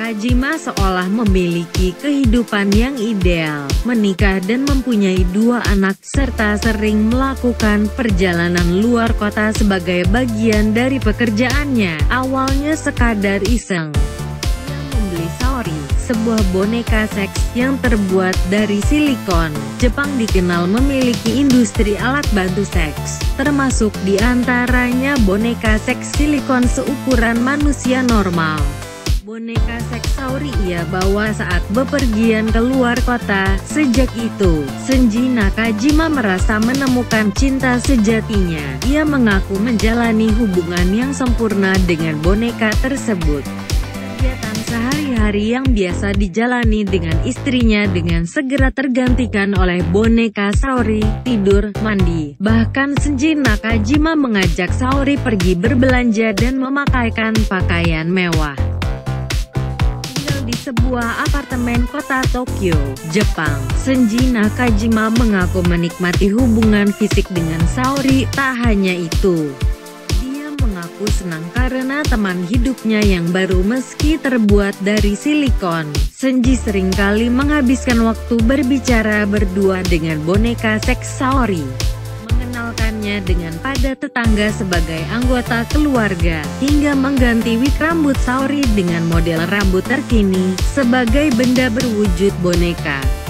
Nakajima seolah memiliki kehidupan yang ideal, menikah dan mempunyai 2 anak, serta sering melakukan perjalanan luar kota sebagai bagian dari pekerjaannya. Awalnya sekadar iseng, ia membeli Saori, sebuah boneka seks yang terbuat dari silikon. Jepang dikenal memiliki industri alat bantu seks, termasuk diantaranya boneka seks silikon seukuran manusia normal. Boneka seks Saori ia bawa saat bepergian ke luar kota. Sejak itu, Senji Nakajima merasa menemukan cinta sejatinya. Ia mengaku menjalani hubungan yang sempurna dengan boneka tersebut. Kegiatan sehari-hari yang biasa dijalani dengan istrinya dengan segera tergantikan oleh boneka Saori, tidur, mandi. Bahkan Senji Nakajima mengajak Saori pergi berbelanja dan memakaikan pakaian mewah. Di sebuah apartemen kota Tokyo, Jepang, Senji Nakajima mengaku menikmati hubungan fisik dengan Saori. Tak hanya itu, dia mengaku senang karena teman hidupnya yang baru meski terbuat dari silikon. Senji seringkali menghabiskan waktu berbicara berdua dengan boneka seks Saori, mengenalkannya dengan pada tetangga sebagai anggota keluarga, hingga mengganti wig rambut Saori dengan model rambut terkini, sebagai benda berwujud boneka.